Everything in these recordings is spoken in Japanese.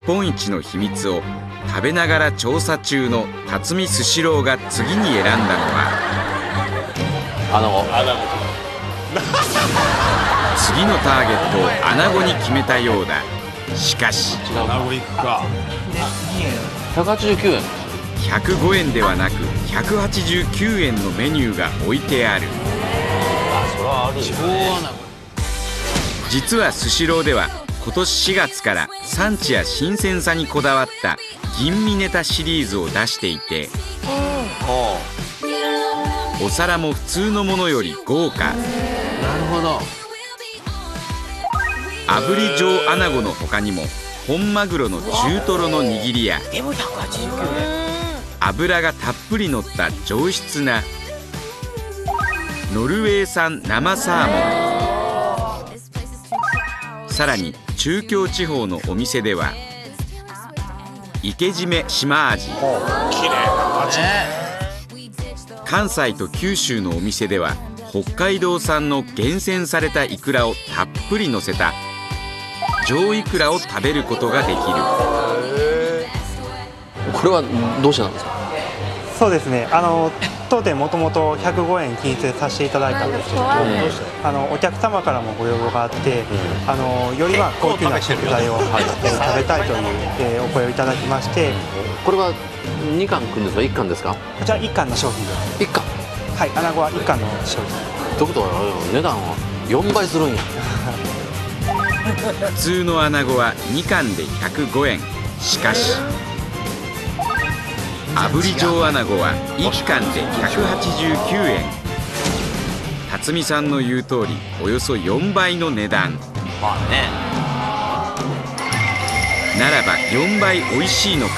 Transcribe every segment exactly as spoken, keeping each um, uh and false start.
本一の秘密を食べながら調査中の辰巳スシローが次に選んだのはアナゴ。 次のターゲットをアナゴに決めたようだ。しかしアナゴいくか。 ひゃくはちじゅうきゅうえん。 ひゃくごえんではなくひゃくはちじゅうきゅうえんのメニューが置いてある。 それはあるよね。 実はスシローでは今年しがつから産地や新鮮さにこだわった吟味ネタシリーズを出していて、お皿も普通のものより豪華。 なるほど。 炙り上アナゴの他にも本マグロの中トロの握りや脂がたっぷりのった上質なノルウェー産生サーモン、さらに中京地方のお店では池締め島味、関西と九州のお店では北海道産の厳選されたイクラをたっぷりのせた上イクラを食べることができる。 これはどうしてなんですか？ そうですね、あの当店もともとひゃくごえん均一させていただいたんですけども、あのお客様からもご要望があって、あのよりまあ高級な食材を、はい、えー、食べたいという、えー、お声をいただきまして、 これはに貫くんですかいっ貫ですか？ こちらいっ貫の商品です。 いっ貫。 はい、アナゴはいっ貫の商品。 ということは値段はよんばいするんや。 普通のアナゴはに貫でひゃくごえん。しかし炙り上アナゴはいっ貫でひゃくはちじゅうきゅうえん。辰巳さんの言う通りおよそよんばいの値段。 まあね。 ならばよんばい美味しいのか。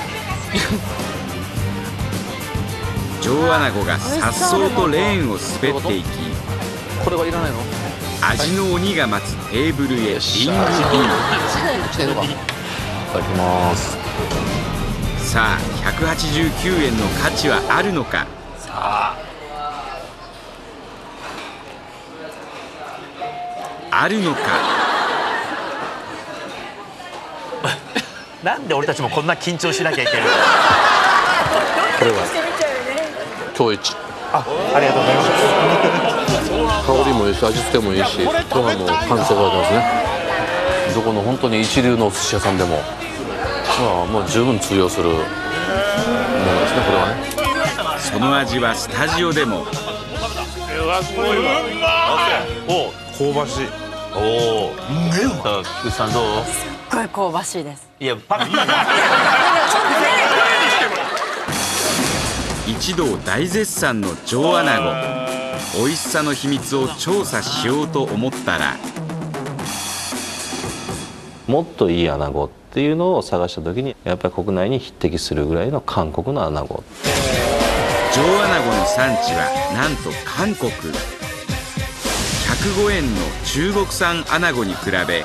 上アナゴがさっそうとレーンを滑っていき、 これはいらないの？ 味の鬼が待つテーブルへリングイン。 来てるのか。いただきます。 さあひゃくはちじゅうきゅうえんの価値はあるのか。 さああるのか。 なんで俺たちもこんな緊張しなきゃいけないの？ これは今日一。 あ、ありがとうございます。 香りもいいし味付けもいいし、ご飯も完成されてますね。どこの本当に一流のお寿司屋さんでも、まあ、もう十分通用するものですね、これはね。 その味はスタジオでも。 うわすごいわ。お香ばしい。 おお。菊池さんどう？ すっごい香ばしいです。 いやパク。 一同大絶賛の上アナゴ。美味しさの秘密を調査しようと思ったら、 もっといいアナゴっていうのを探した時にやっぱり国内に匹敵するぐらいの韓国のアナゴ。 上アナゴの産地はなんと韓国。ひゃくごえんの中国産アナゴに比べ、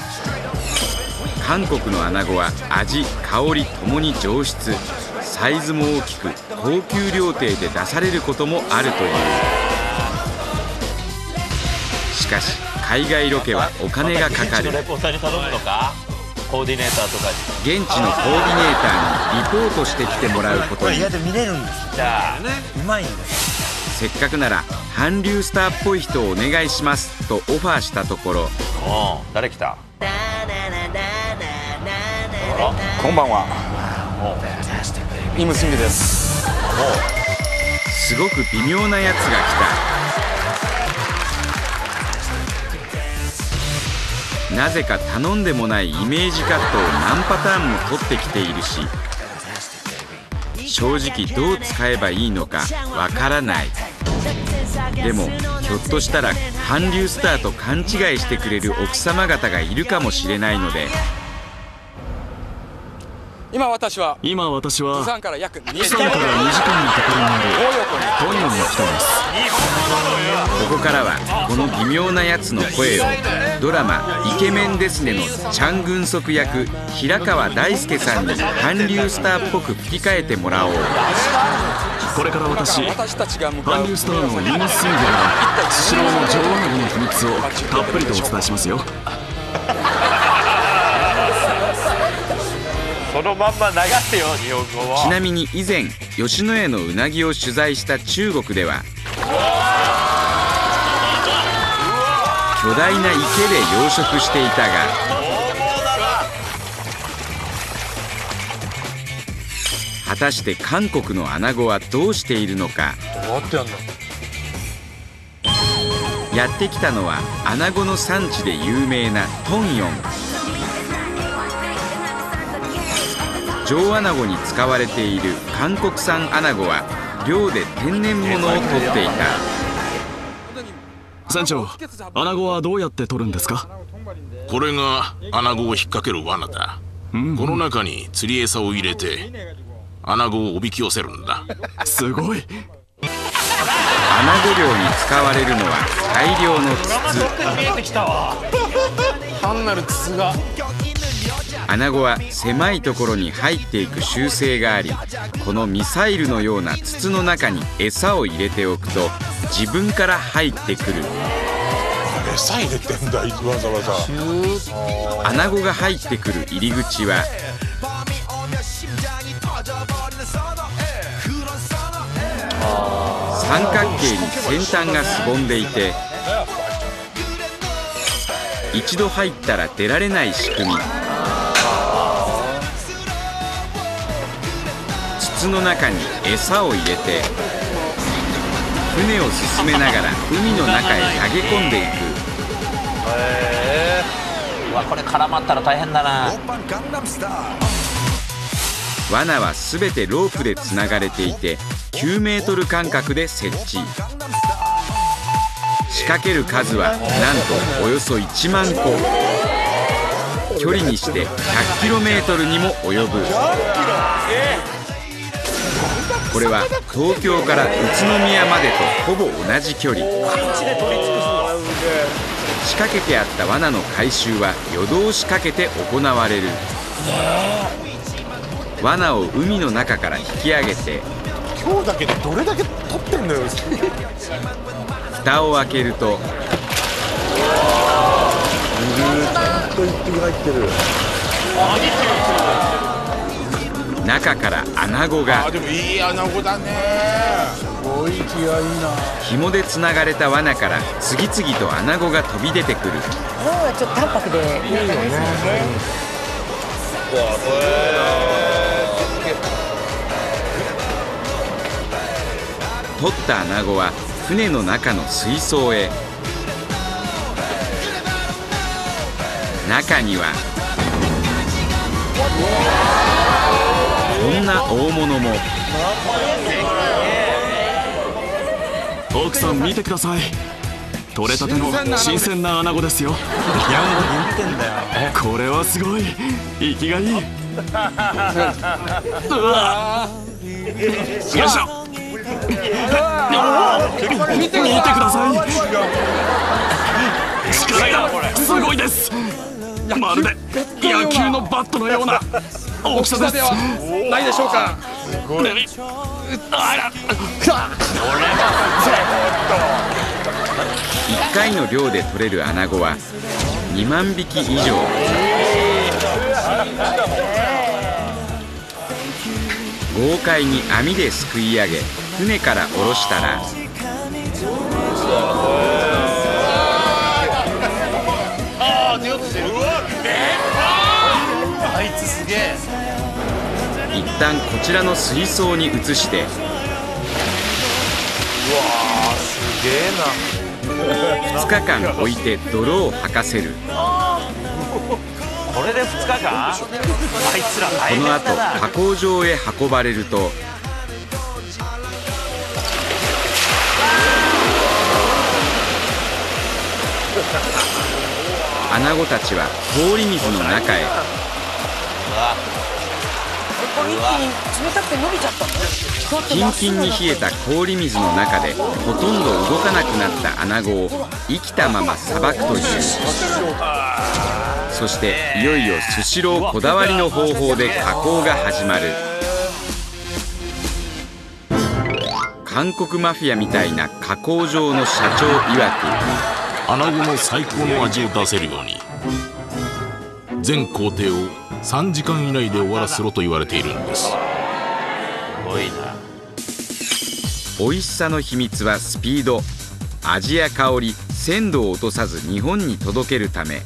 韓国のアナゴは味香りともに上質、サイズも大きく高級料亭で出されることもあるという。しかし海外ロケはお金がかかる。 レポーターに頼むのか？コーディネーターとかに。 現地のコーディネーターにリポートしてきてもらうことに。 意外と見れるんです。じゃあうまいんです。 せっかくなら韓流スターっぽい人をお願いしますとオファーしたところ、 おお、誰来た？ こんばんは。イムスミです。 すごく微妙なやつが来た。なぜか頼んでもないイメージカットを何パターンも撮ってきているし、正直どう使えばいいのかわからない。でもひょっとしたら韓流スターと勘違いしてくれる奥様方がいるかもしれないので、 今私は今私は釜山から約にじ釜山からにじかんのところにあるトニョンに来てます。 ここからはこの微妙なやつの声をドラマ「イケメンですね」のチャン・グンソク役平川大輔さんに韓流スターっぽく吹き替えてもらおう。 これから私私たちが向かう韓流スターのユン・スンゲルがスシローの上アナゴの秘密をたっぷりとお伝えしますよ。 そのまんま流せよ日本語を。 ちなみに以前吉野家のうなぎを取材した中国では巨大な池で養殖していたが、果たして韓国のアナゴはどうしているのか。 どうやってやんの？ やってきたのはアナゴの産地で有名なトンヨン。上アナゴに使われている韓国産アナゴは漁で天然物を取っていた。 船長、アナゴはどうやって取るんですか？ これがアナゴを引っ掛ける罠だ。うん、この中に釣り餌を入れてアナゴをおびき寄せるんだ。 すごい。 アナゴ漁に使われるのは大量の筒。 見えてきたわ。 単なる筒が。 アナゴは狭いところに入っていく習性があり、このミサイルのような筒の中に餌を入れておくと自分から入ってくる。 餌入れてんだ、わざわざ。 アナゴが入ってくる入り口は三角形に先端がすぼんでいて、一度入ったら出られない仕組み。筒の中に餌を入れて船を進めながら海の中へ投げ込んでいく。 へー、うわ、これ絡まったら大変だな。 罠はすべてロープでつながれていてきゅうメートル間隔で設置。仕掛ける数はなんとおよそいちまんこ。距離にしてひゃくキロメートルにも及ぶ。これは東京から宇都宮までとほぼ同じ距離。仕掛けてあった罠の回収は夜通しかけて行われる。罠を海の中から引き上げて、 今日だけでどれだけ取ってんのよ。 蓋を開けると中からアナゴが。 あ、でもいいアナゴだね。すごい気合いいな。 紐でつながれた罠から次々とアナゴが飛び出てくる。 ちょっと淡白でいいよね。 取ったアナゴは船の中の水槽へ。中にはこんな大物も。 奥さん見てください。取れたての新鮮なアナゴですよ。これはすごい。生きがいい。うわ、よいしょ。見てください。力がすごいです。まるで野球のバットのような大きさです。 ないでしょうか。 いっかいの漁で取れるアナゴはにまんびき以上。豪快に網ですくい上げ船から下ろしたら、 あいつすげえ。 一旦こちらの水槽に移して、 うわー、すげえな。 ふつかかん置いて泥を吐かせる。 これでふつかかん？あいつら大変このだな。 後加工場へ運ばれると、アナゴたちは氷水の中へ。 冷たくて伸びちゃった。 キンキンに冷えた氷水の中でほとんど動かなくなったアナゴを生きたままさばくという。そしていよいよスシローこだわりの方法で加工が始まる。韓国マフィアみたいな加工場の社長曰く、 アナゴの最高の味を出せるように全工程をさんじかん以内で終わらせろと言われているんです。 すごいな。 美味しさの秘密はスピード。味や香り、鮮度を落とさず日本に届けるため、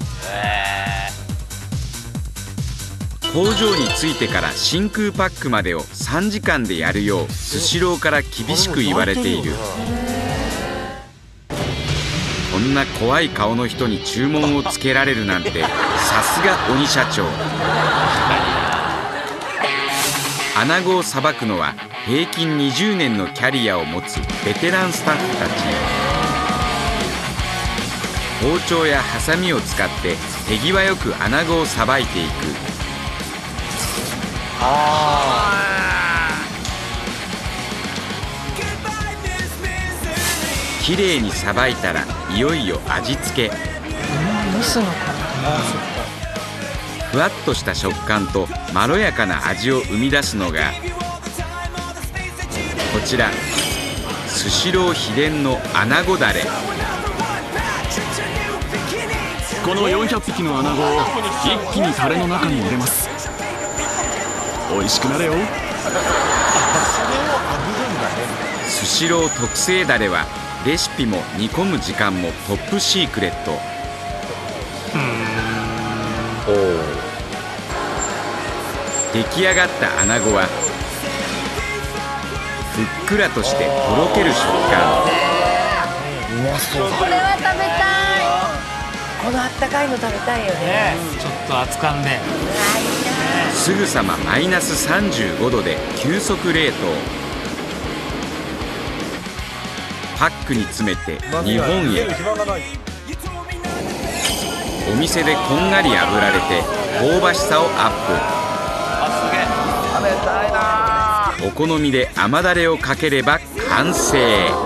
工場に着いてから真空パックまでをさんじかんでやるようスシローから厳しく言われている。こんな怖い顔の人に注文をつけられるなんて、さすが鬼社長。穴子をさばくのは平均にじゅうねんのキャリアを持つベテランスタッフたち。包丁やハサミを使って手際よく穴子をさばいていく。きれいにさばいたらいよいよ味付け。 蒸すのかな。 ふわっとした食感とまろやかな味を生み出すのがこちら、スシロー秘伝の穴子だれ。 このよんひゃくぴきの穴子を一気にタレの中に入れます。美味しくなれよ。 スシロー特製だれはレシピも煮込む時間もトップシークレット。出来上がった穴子はふっくらとしてとろける食感。 うまそうだ。これは食べたい。このあったかいの食べたいよね。 ちょっと熱かんね。 すぐさまマイナスさんじゅうごどで急速冷凍。パックに詰めて日本へ。お店でこんがり炙られて香ばしさをアップ。お好みで甘だれをかければ完成。